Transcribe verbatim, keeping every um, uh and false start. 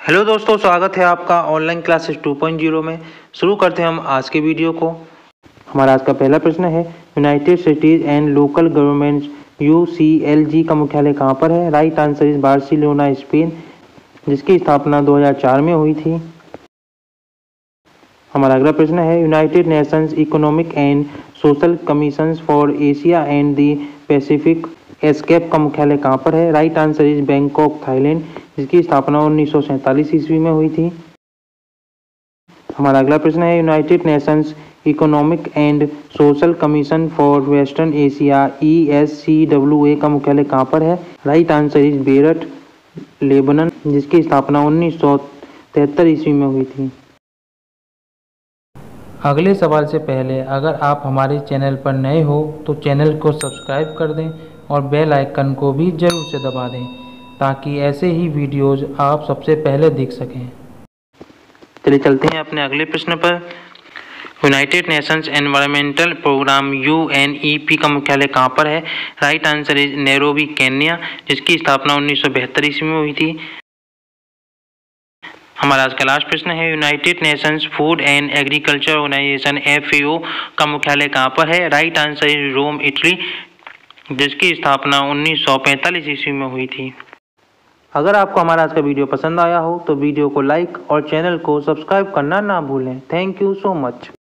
Hello दोस्तों, स्वागत है आपका online classes two point zero में। शुरू करते हैं हम आज के वीडियो को। हमारा आज का पहला प्रश्न है, United Cities and local governments U C L G का मुख्यालय कहाँ पर है? Right answer is Barcelona, Spain, जिसकी स्थापना दो हज़ार चार में हुई थी। हमारा अगला प्रश्न है, United Nations Economic and Social Commission for Asia and the Pacific ESCAP का मुख्यालय कहाँ पर है? Right answer is Bangkok, Thailand, जिसकी स्थापना उन्नीस सौ सैंतालीस ईस्वी में हुई थी। हमारा अगला प्रश्न है, United Nations Economic and Social Commission for Western Asia E S C W A का मुख्यालय कहाँ पर है? Right answer is Beirut, Lebanon, जिसकी स्थापना उन्नीस सौ तिहत्तर ईस्वी में हुई थी। अगले सवाल से पहले अगर आप हमारे चैनल पर नए हो तो चैनल को सब्सक्राइब कर दें और बेल आइकन को भी ज़रूर से दबा दें ताकि ऐसे ही वीडियोज़ आप सबसे पहले देख सकें। चलिए चलते हैं अपने अगले प्रश्न पर। United Nations Environmental Programme U N E P का मुख्यालय कहाँ पर है? Right answer is Nairobi, Kenya, जिसकी स्थापना उन्नीस सौ बहत्तर ईस्वी में हुई थी। हमारा आज का लास्ट प्रश्न है, United Nations Food and Agriculture Organization F A O का मुख्यालय कहाँ पर है? Right answer is Rome, Italy, जिसकी स्थापना उन्नीस सौ पैंतालीस ईस्वी में हुई थी। अगर आपको हमारा आज का वीडियो पसंद आया हो तो वीडियो को लाइक और चैनल को सब्सक्राइब करना ना भूलें। Thank you so much.